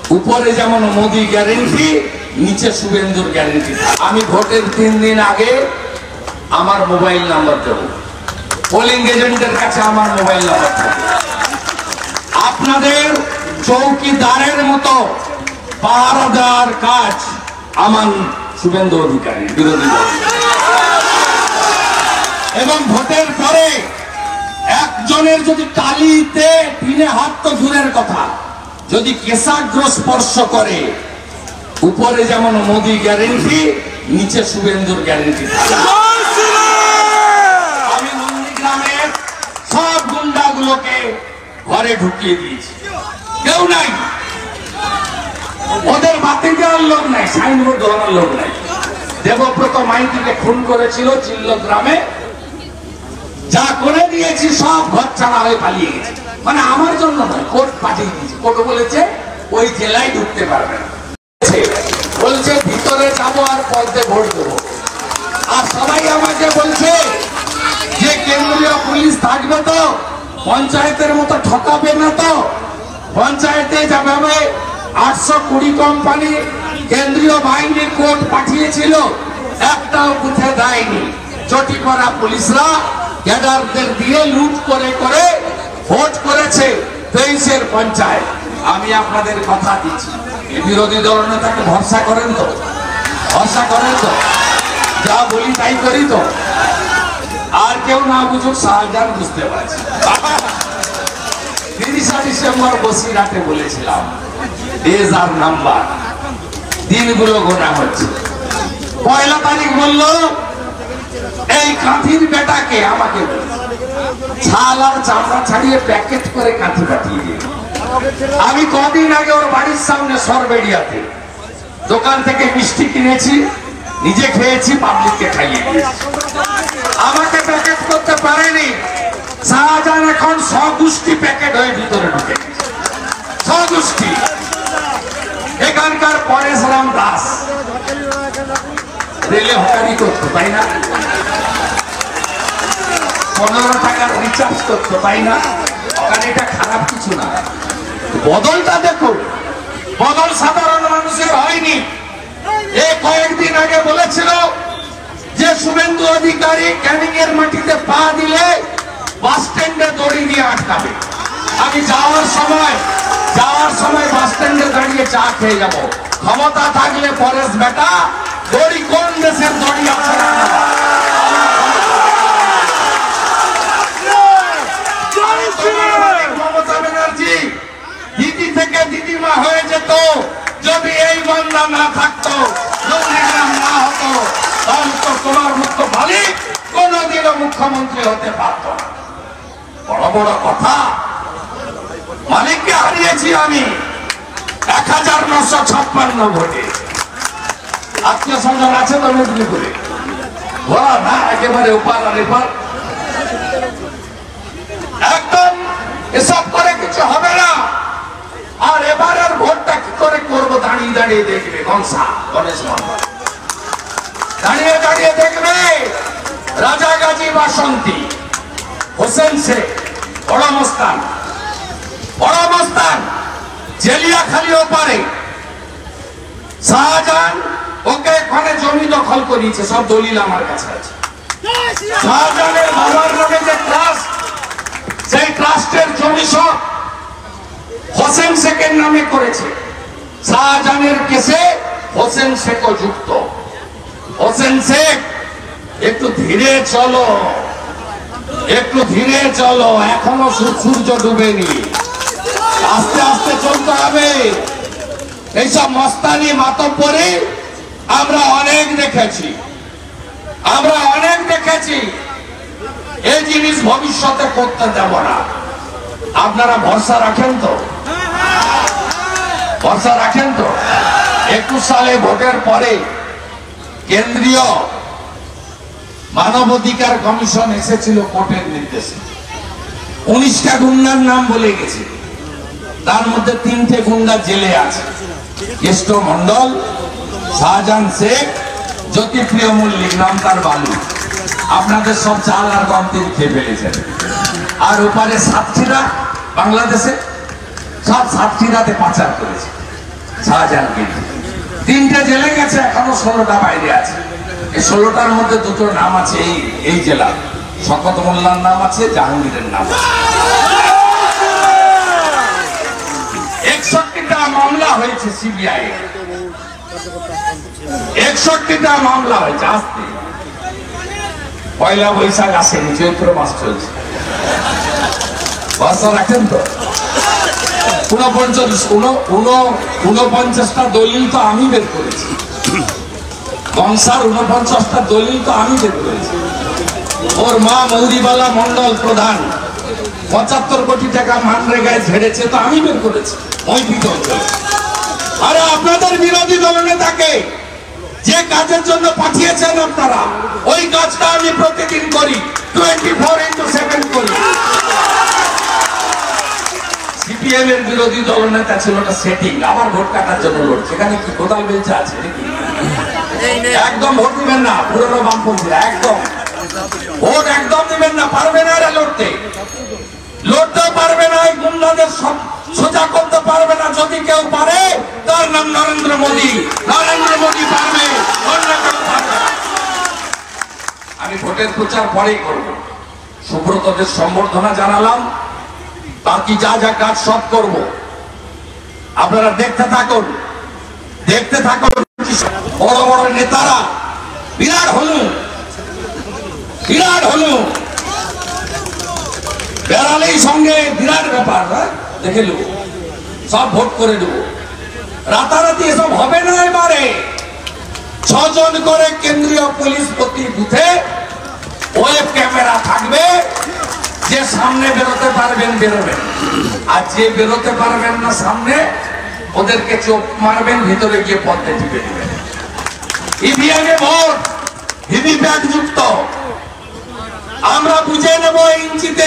উপরে যেমন মোদি গ্যারেন্টি, নিচে শুভেন্দুর গ্যারেন্টি। আমি ভোটের 3 দিন আগে আমার মোবাইল নাম্বার দেব, পোলিং এজেন্টের কাছে আমার মোবাইল নাম্বার থাকবে। আপনাদের চৌকিদারের মতো পাহারা দেওয়ার কাজ আমার শুভেন্দু অধিকারী, বিরোধী দল। এবং ভোটের পরে একজনের যদি টালিতে পিনে হাত তো দূরের কথা, যদি কেশাগ্র স্পর্শ করে, উপরে যেমন মোদি গ্যারেন্টি, নিচে শুভেন্দুর গ্যারেন্টি। আমি নন্দীগ্রামের সব গুন্ডাগুলোকে ঘরে ঢুকিয়ে দিয়েছি, কেউ নাই, ওদের বাতি দেওয়ার লোক নাই, সাইনবোর্ড ধরানোর লোক নাই। দেবব্রত মাইতিকে খুন করেছিল চিল্ল গ্রামে, যা করে দিয়েছি সব ঘর ছাড়া হয়ে পালিয়ে গেছে। মানে আমার জন্য নয়, কোর্ট পাঠিয়ে দিয়েছে। কোর্ট বলেছে ওই জেলায় ঢুকতে পারবে না, বলছে ভিতরে যাবো আর পদে ভোট দেবো। আর সবাই আমাকে বলছে যে কেন্দ্রীয় পুলিশ থাকবে তো, পঞ্চায়েতের মতো ঠকাবে না তো। পঞ্চায়েতে যাবে 820 কোম্পানি কেন্দ্রীয় বাহিনী কোর্ট পাঠিয়েছিল, একটাও বুথে দেয়নি। চটি করা পুলিশরা ক্যাডারদের দিয়ে লুট করে করে ভোট করেছে 23-এর পঞ্চায়েত। আমি আপনাদের কথা দিচ্ছি, বিরোধী দলনেতাকে ভরসা করেন তো? ভরসা করেন তো? যা বলি তাই করি তো? আর কেউ না বুঝুক, শাহজাহান বুঝতে পারছি। 30 ডিসেম্বর বসিরহাটে বলেছিলাম, ডেজ আর নাম্বার, দিনগুলো গোনা হচ্ছে। 1 তারিখ বললো এই কাঁথির বেটাকে, আমাকে ছাল আর চামড়া ছাড়িয়ে প্যাকেট করে কাঁথি পাঠিয়ে দিয়ে। আমি কদিন আগে ওর বাড়ির সামনে সরবেড়িয়াতে দোকান থেকে মিষ্টি কিনেছি, নিজে খেয়েছি, পাবলিককে খাইয়ে দিয়েছি। আমাকে প্যাকেট করতে পারেনি শাহজাহান, এখন স্বগোষ্ঠী প্যাকেট হয়ে ভিতরে ঢুকে। স্বগোষ্ঠী। এখানকার পরেশরাম দাস রেলে হকারি করতো, তাই না? 15 টাকার রিচার্জ করতো, তাই না? হকারিটা খারাপ কিছু না। বদলটা দেখুন, বদল সাধারণ মানুষের হয়নি। এই কয়েকদিন আগে বলেছিল যে শুভেন্দু অধিকারী ক্যানিং এর মাটিতে পা দিলে বাস স্ট্যান্ডে দড়ি দিয়ে আটকাবে। আমি যাওয়ার সময় বাস স্ট্যান্ডে দাঁড়িয়ে চা খেয়ে যাবো। ক্ষমতা থাকলে পরেশ বেটা, দড়ি কোন দেশের দড়ি আছে? মমতা ব্যানার্জি দিদি থেকে দিদিমা হয়ে যেত যদি এই বন্ধা না থাকতো, নন্দীগ্রাম না হতো, তাহলে তো তোমার মুখ্য মালিক কোনদিনও মুখ্যমন্ত্রী হতে পারত না। বড় বড় কথা। মালিককে হারিয়েছি আমি 1956 ভোটে। আত্মীয় স্বজন আছে তো মেদিনীপুরে, বলা না একেবারে উপার আর এপার। একদম এসব করে কিছু হবে না। আর এবারের ভোটটা কি করে করবো? দাঁড়িয়ে দাঁড়িয়ে দেখবে। গণেশ মন্ডল দাঁড়িয়ে দাঁড়িয়ে দেখবে। রাজাগাজী বাসন্তী, হোসেন শেখ, বড় মস্তান, জেলিয়াখালী ওপারে শাহজাহান ওকে এখানে জমি দখল করিয়েছে। সব দলিল আমার কাছে আছে। শাহজাহানের বাবার নামে যে ট্রাস্ট, সেই ট্রাস্টের জমি সব হোসেন শেখের নামে করেছে। শাহজাহানের কেসে হোসেন শেখও যুক্ত। হোসেন শেখ, একটু ধীরে চলো, একটু ধীরে চলো, এখনো সূর্য ডুবেনি, আস্তে আস্তে চলতে হবে। এইসব মস্তানি মাতব্বরি আমরা অনেক দেখেছি। এই জিনিস ভবিষ্যতে করতে দেব না। আপনারা ভরসা রাখেন তো? ভরসা রাখেন তো? 21 সালে ভোটের পরে কেন্দ্রীয় মানবাধিকার কমিশন এসেছিল কোর্টের নির্দেশে। 19টা গুন্ডার নাম বলে গেছে, তার মধ্যে 3টে গুন্ডা জেলে আছে। কেষ্ট মন্ডল, শাহজাহান শেখ, জ্যোতিপ্রিয় মল্লিক, নাম তার বালু। আপনাদের সব চাল আর গম তিনি খেয়ে ফেলেছেন। আর ওপারে সাতক্ষীরা, বাংলাদেশে সব সাতক্ষীরাতে পাচার করেছে। শাহজাহাঙ্গীর। 3টে জেলে গেছে, এখনো 16টা বাইরে আছে। এই 16টার মধ্যে 2টোর নাম আছে এই জেলা, শওকত মোল্লার নাম আছে, জাহাঙ্গীরের নাম আছে। 61টা মামলা হয়েছে সিবিআই, 61টা মামলা হয়েছে। আসতে পয়লা বৈশাখ আসেনি, চৈত্র মাস চলছে, ভরসা রাখেন তো। 49টা দলিল তো আমি বের করেছি, বংশার 49টা দলিল তো আমি বের করেছি। ওর মা মৌরিবালা মন্ডল প্রধান 75 কোটি টাকা মানরেগায় ঝেড়েছে, তো আমি বের করেছি মৈত্রী অঞ্চলে। আরে আপনাদের বিরোধী দলনেতাকে যে কাজের জন্য পাঠিয়েছেন আপনারা, ওই কাজটা আমি প্রতিদিন করি, 24x7 করি। সিপিএম এর বিরোধী দলনেতা ছিল না সেটিং, আবার ভোট কাটার জন্য লড়ছে। সেখানে কি কোদাল বেলচা আছে নাকি? একদম ভোট দিবেন না, পুরনো বামপন্থীরা একদম ভোট একদম দিবেন না, পারবে না এরা লড়তে পারবে না। এই গুন্ডাদের সব সোজা করতে পারবে না। যদি কেউ পারে, তার নাম নরেন্দ্র মোদী। নরেন্দ্র মোদী পারবে, অন্য কেউ পারবে না। আমি ভোটের প্রচার পরেই করব। সুব্রতদের সম্বর্ধনা জানালাম, বাকি যা যা কাজ সব করব। আপনারা দেখতে থাকুন। বড় বড় নেতারা বিরাট হলু বেড়ালেই সঙ্গে বিরাট ব্যাপার, দেখে নেব, সব ভোট করে দেবো। রাতারাতি এসব হবে না। এবারে 6 জন করে কেন্দ্রীয় পুলিশ প্রতি বুথে ওয়েব ক্যামেরা থাকবে। যে সামনে বেরোতে পারবেন বেরোবেন, আর যে বেরোতে পারবেন না সামনে, ওদেরকে চোখ মারবেন, ভিতরে গিয়ে পথে টিপে দিবেন। ইভিএমে ভোট ভিভিপ্যাট যুক্ত। আমরা বুঝে নেব ইঞ্চিতে।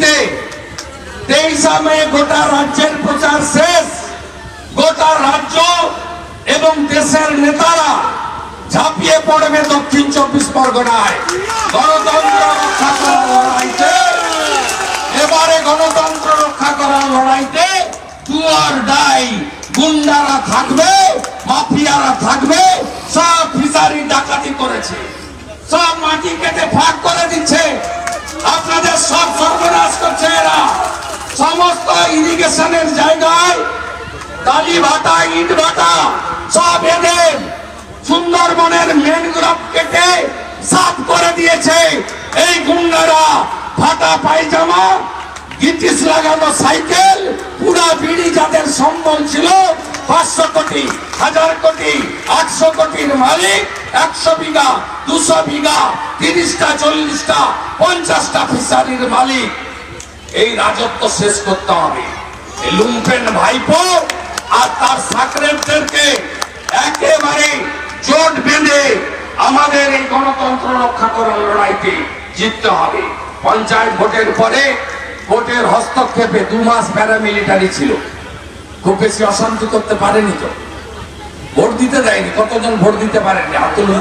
23 মে গোটা রাজ্যের প্রচার শেষ। গোটা রাজ্য এবং দেশের নেতারা ঝাঁপিয়ে পড়বে দক্ষিণ 24 পরগনায় গণতন্ত্র রক্ষা করার লড়াইতে। এবারে গণতন্ত্র রক্ষা করার লড়াইতে ডু অর ডাই। গুন্ডারা থাকবে, মাফিয়ারা থাকবে, সব ফিশারি ডাকাতি করেছে, সব মাটি কেটে ফাঁক করে দিচ্ছে, আপনাদের সব সর্বনাশ করছে এরা। সমস্ত ইরিগেশনের জায়গায় টালি ভাটা, ইট ভাটা সব এদের। সুন্দরবনের ম্যানগ্রোভ কেটে সাফ করে দিয়েছে এই গুন্ডারা। ফাটা পায়জামা, গিটিস লাগানো সাইকেল, পুরা বিড়ি যাদের সম্বল ছিল, 500 কোটি, 1000 কোটি, 800 কোটির মালিক, 100 বিঘা, 200 বিঘা, 30টা, 40টা, 50টা ফিশারির মালিক। এই রাজত্ব শেষ করতে হবে। এই লুম্পেন ভাইপো আর তার সাকরেটদেরকে একেবারে জোট বেঁধে আমাদের এই গণতন্ত্র রক্ষা করার লড়াইতে জিততে হবে। পঞ্চায়েত ভোটের পরে ভোটের হস্তক্ষেপে 2 মাস প্যারামিলিটারি ছিল, খুব বেশি অশান্তি করতে পারেনি তো, ভোট দিতে দেয়নি। কতজন ভোট দিতে পারেননি? আন্দোলন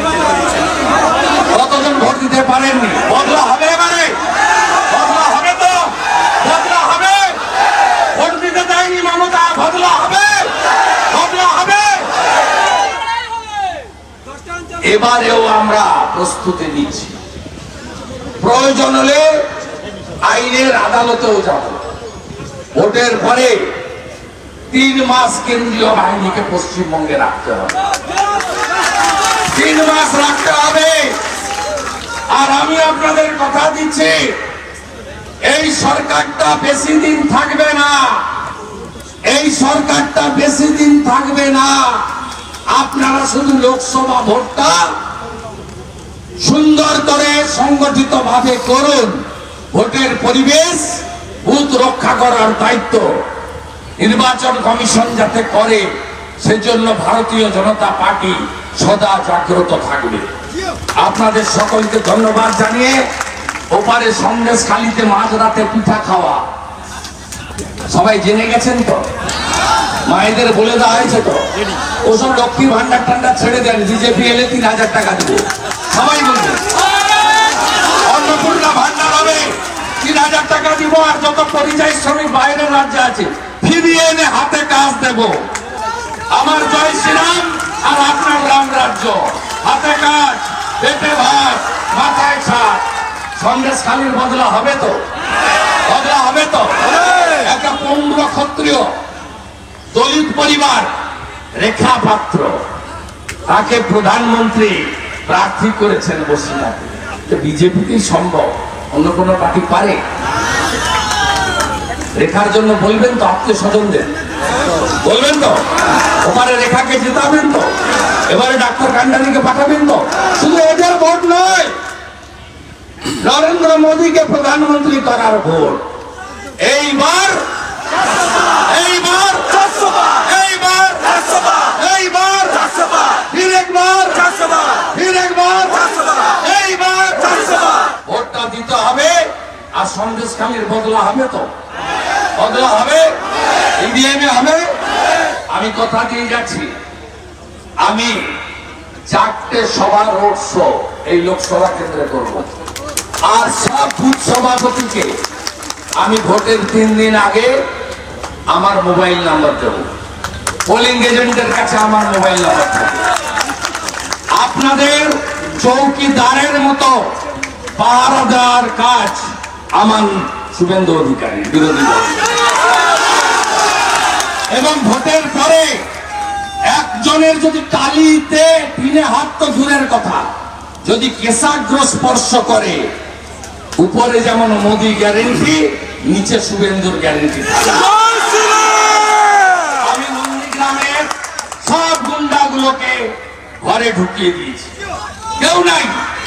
কতজন ভোট দিতে পারেননি? বদলা হবে এবারে, বদলা হবে তো, বদলা হবে। ভোট দিতে দেয়নি মমতা, বদলা হবে, বদলা হবে। এবারেও আমরা প্রস্তুতি নিচ্ছি, প্রয়োজন হলে আইনের আদালতেও যাব। ভোটের পরে 3 মাস কেন্দ্রীয় বাহিনীকে পশ্চিমবঙ্গে রাখতে হবে, 3 মাস রাখতে হবে। আর আমি আপনাদের কথা দিচ্ছি, এই সরকারটা বেশি দিন থাকবে না, এই সরকারটা বেশি দিন থাকবে না। আপনারা শুধু লোকসভা ভোটটা সুন্দর করে সংগঠিত ভাবে করুন। ভোটের পরিবেশ, বুথ রক্ষা করার দায়িত্ব নির্বাচন কমিশন যাতে করে, সেজন্য ভারতীয় জনতা পার্টি সদা জাগ্রত থাকবে। আপনাদের সকলকে ধন্যবাদ জানিয়ে, ওপারে সন্দেশখালীতে মাঝরাতে পিঠা খাওয়া সবাই জেনে গেছেন তো, মায়েদের বলে দেওয়া হয়েছে তো। ওসব লক্ষ্মীর ভান্ডার টান্ডার ছেড়ে দেন, বিজেপি এলে 3000 টাকা দেবো, সবাই বলবে। অন্নপূর্ণা ভান্ডার হবে, 3000 টাকা দিব। আর যত পরিযায়ী শ্রমিক বাইরের রাজ্যে আছে, ফিরিয়ে এনে হাতে কাজ দেব। আমার জয় শ্রীরাম আর আপনার রাম রাজ্য। হাতে কাজ, পেটে ভাত, মাথায় ছাদ। সন্দেশখালীর বদলা হবে তো? বদলা হবে তো? একটা পৌর ক্ষত্রিয় দলিত পরিবার রেখা পাত্র, তাকে প্রধানমন্ত্রী প্রার্থী করেছেন বসিরহাটে। বিজেপিতেই সম্ভব, অন্য কোনো পার্টি পারে? রেখার জন্য বলবেন তো আত্মীয় স্বজনদের? বলবেন তো? ওপারে রেখাকে জেতাবেন তো? এবারে ডাক্তার কান্ডারিকে পাঠাবেন তো? শুধু এদের ভোট নয়, নরেন্দ্র মোদীকে প্রধানমন্ত্রী করার ভোট। এইবার এইবার এইবার এইবার ফির একবার ফির একবার এইবার ভোটটা দিতে হবে। আর সন্দেশখালীর বদলা হবে তো? বদলা হবে, ইভিএমে হবে। আমি কথা দিয়ে যাচ্ছি, আমি 4টে সভা রোড শো এই লোকসভা কেন্দ্রে করব। আর সব বুথ সভাপতিকে আমি ভোটের 3 দিন আগে আমার মোবাইল নাম্বার দেব। পোলিং এজেন্টের কাছে আমার মোবাইল নাম্বার থাকবে। আপনাদের চৌকিদারের মতো পাহারা দেওয়ার কাজ আমার শুভেন্দু অধিকারী, বিরোধী দল। এবং ভোটের পরে একজনের যদি টালিতে পিনে হাত তো দূরের কথা, যদি কেশাগ্র স্পর্শ করে, উপরে যেমন মোদী গ্যারেন্টি, নিচে শুভেন্দুর গ্যারেন্টি। আমি নন্দীগ্রামের সব গুন্ডাগুলোকে ঘরে ঢুকিয়ে দিয়েছি, কেউ নাই।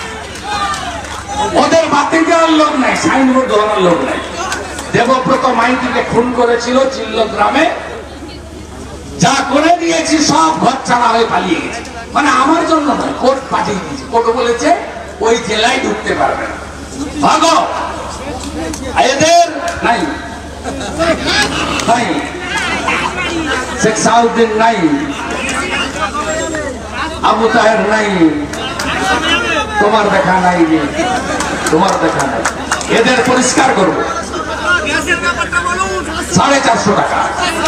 ওদের বাতি দেওয়ার লোক নাই, সাইনবোর্ড দেওয়ার লোক নাই। দেবব্রত মাইতিকে খুন করেছিল চিল্ল গ্রামে, যা করে দিয়েছি সব ঘর ছাড়া হয়ে পালিয়ে গেছে। মানে আমার জন্য নয়, কোর্ট পাঠিয়ে দিয়েছে। কোর্ট বলেছে ওই জেলায় ঢুকতে পারবে না, ভাগো। এদের নাই নাই, শেখ সাউদ্দিন নাই, আবু তাহের নাই, তোমার দেখা নাই, তোমার দেখা নাই। এদের পরিষ্কার করবো। 450 টাকা।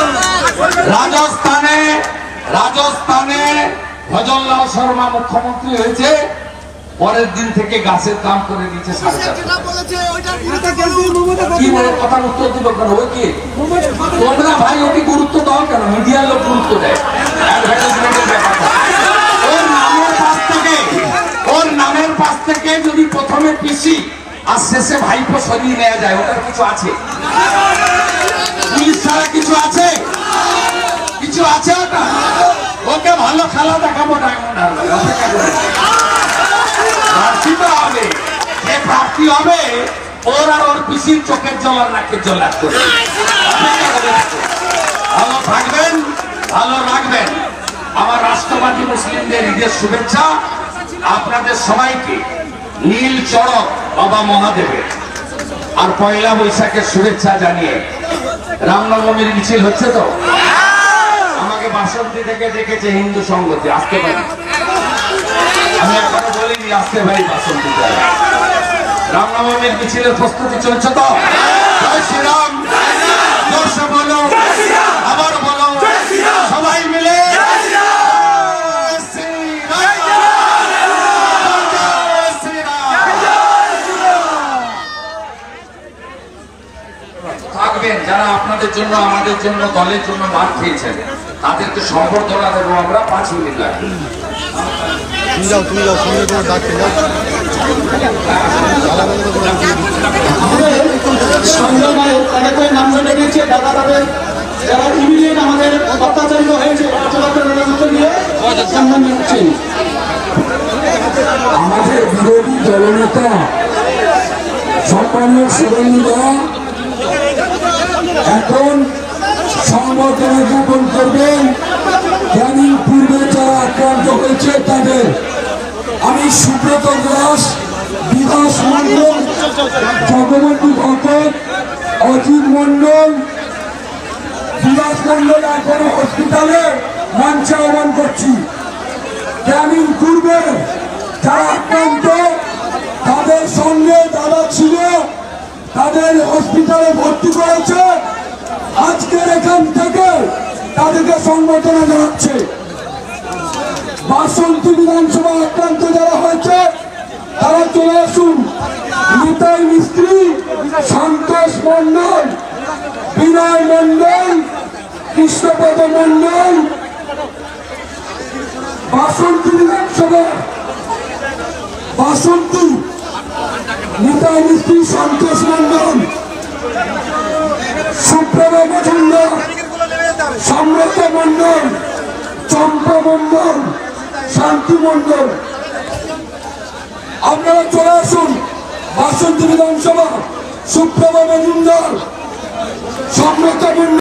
রাজস্থানে ভজনলাল শর্মা মুখ্যমন্ত্রী হয়েছে, পরের দিন থেকে গাছের দাম করে দিয়েছে 450। কি বলে কথার উত্তর দিব কেন? ওই কি তোমরা ভাই ওকে গুরুত্ব দাও কেন? মিডিয়ার লোক গুরুত্ব দেয়। ওর নামের পাশ থেকে যদি প্রথমে পিসি আর শেষে ভাইপো সরিয়ে নেওয়া যায়, ওটার কিছু আছে? পুলিশ ছাড়া কিছু আছে? কিছু আছে ওটা? ওকে ভালো খেলা দেখাবো ডায়মন্ড হারবার। প্রার্থী তো হবে, যে প্রার্থী হবে ওর আর ওর পিসির চোখের জল আর নাকের জল আসবে। ভালো থাকবেন, ভালো রাখবেন। আমার রাষ্ট্রবাদী মুসলিমদের ঈদের শুভেচ্ছা। আপনাদের সবাইকে নীল চড়ক বাবা মহাদেবের আর পয়লা বৈশাখের শুভেচ্ছা জানিয়ে, রামনবমীর মিছিল হচ্ছে তো, আমাকে বাসন্তী থেকে ডেকেছে হিন্দু সংগতি, আসতে পারি। আমি এখনো বলিনি আসতে পারি বাসন্তী। রামনবমীর মিছিলের প্রস্তুতি চলছে তো? জয় শ্রীরাম, জোরসে বলো, আবার বলো, সবাই মিলে থাকবেন। যারা আপনাদের জন্য, আমাদের জন্য, দলের জন্য মার খেয়েছেন, তাদেরকে সম্বর্ধনা দেবো আমরা। 5 মিনিট লাগবে। যারা ইমিডিয়েট আমাদের অত্যাচারিত হয়েছে, আমাদের বিরোধী দলনেতা সম্মানীয় শুভেন্দুদা এখন সংবর্ধনা জ্ঞাপন করবেন। ক্যানিং পূর্বে যারা আক্রান্ত হয়েছে তাদের। আমি সুব্রত দাস, বিকাশ মন্ডল, জগবন্ধু ভকত, অজিত মন্ডল, বিকাশ মন্ডল এখনো হসপিটালে মঞ্চে আহ্বান করছি। ক্যানিং পূর্বে যারা আক্রান্ত তাদের সঙ্গে যারা ছিল তাদের হসপিটালে ভর্তি করেছে। আজকের এখান থেকে তাদেরকে সংবর্ধনা জানাচ্ছে। বাসন্তী বিধানসভা আক্রান্ত যারা হয়েছে তারা চলে আসুন। নিতাই মিস্ত্রি, সন্তোষ মন্ডল, বিনয় মন্ডল, কৃষ্ণপদ মন্ডল, বাসন্তী বিধানসভা বাসন্তী নিতাই মিস্ত্রি, সন্তোষ মন্ডল, সুপ্রভা মজুমদার, সম্রাট মন্ডল, চম্পা মন্ডল, শান্তি মন্ডল, আপনারা চলে আসুন। বাসন্তী বিধানসভা সুপ্রভা মজুমদার, সম্রাট মন্ডল।